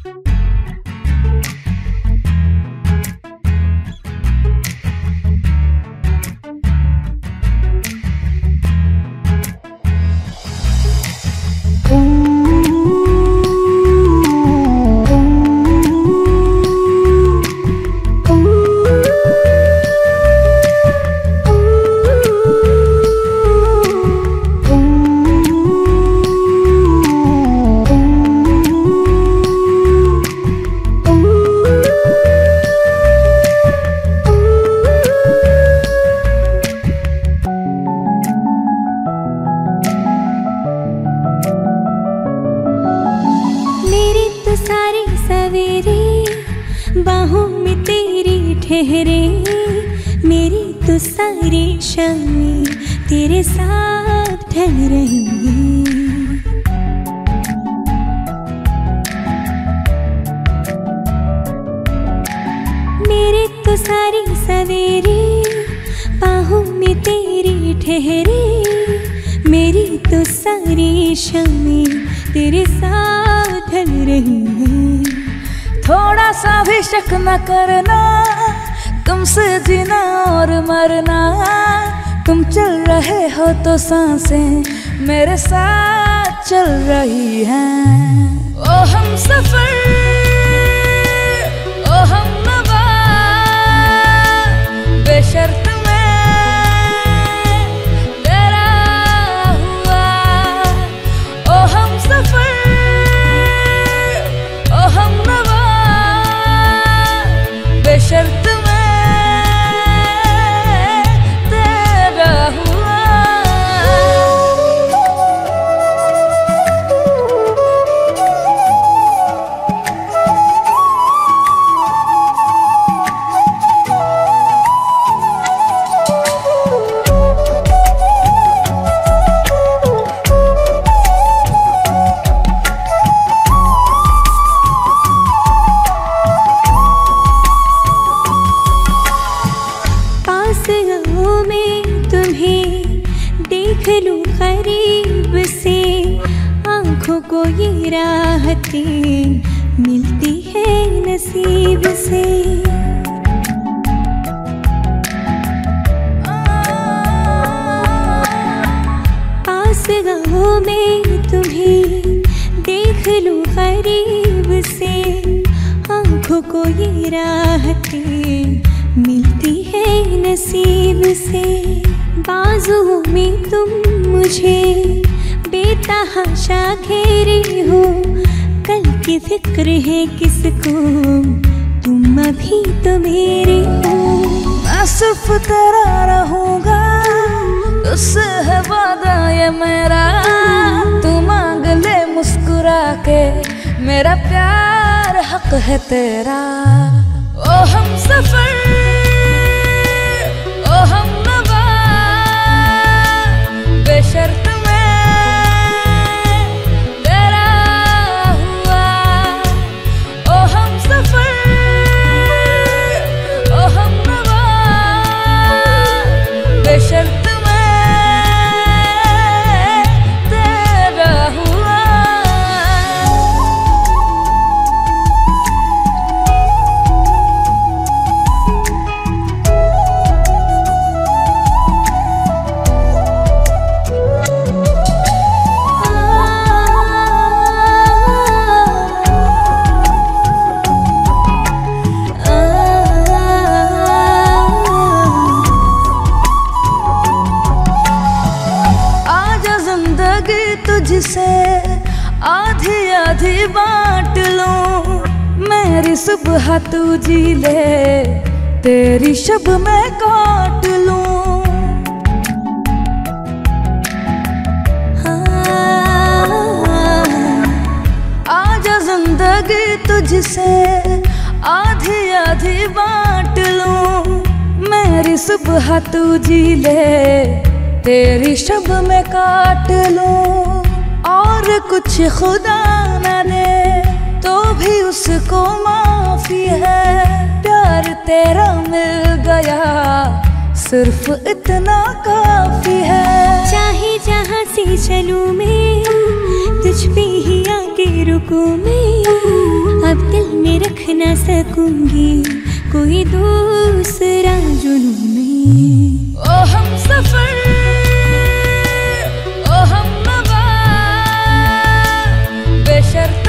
बाहों में तेरी ठहरे, मेरी तो सारी शामें तेरे साथ ढल रही हैं। मेरे तो सारी सवेरे बाहों में तेरी ठहरे, मेरी तो सारी शामें तेरे साथ ढल रही हैं। थोड़ा सा भी शक न करना, तुमसे जीना और मरना। तुम चल रहे हो तो सांसें मेरे साथ चल रही हैं। ओ हम सफर, ओ हम नवा, बेशर्त मैं तेरा हुआ। ओ हम सफर, ओ हम नवा, बेशर्त मैं तेरा हुआ। देख लूं करीब से, आँखों को ये राहतें मिलती है नसीब से। पास गाहों में तुम्हें देख लूं करीब से, आँखों को ये राहतें मिलती है नसीब से। बाजुओं में तुम मुझे बेतहाशा घेरे हो, कल की फिक्र है किसको, तुम अभी तो मेरे हो। मैं सिर्फ तेरा रहूंगा, तुझसे है वादा ये मेरा। तू मांग ले मुस्कुरा के, मेरा प्यार हक है तेरा। ओ हम सफर, ओ हम नवा, बेशर्त मैं तेरा हुआ। ओ हम सफर, ओ हम नवा, बेशर्त मैं तेरा हुआ। तुझसे आधी आधी बांट लूं, मेरी सुबह तू जी ले, तेरी शब मैं काट लूं। आजा जिंदगी तुझसे आधी आधी बांट लूं, मेरी सुबह तू जी ले, तेरी शब में काट लूं। और कुछ खुदा न दे तो भी उसको माफी है, प्यार तेरा मिल गया सिर्फ इतना काफी है। चाहे जहाँ से चलूं मैं, तुझ पे ही आके रुकूं मैं, अब दिल में रख ना सकूंगी कोई दूसरा जुनून में। ओ हम सफर, ओ हम नवा, बेशर्त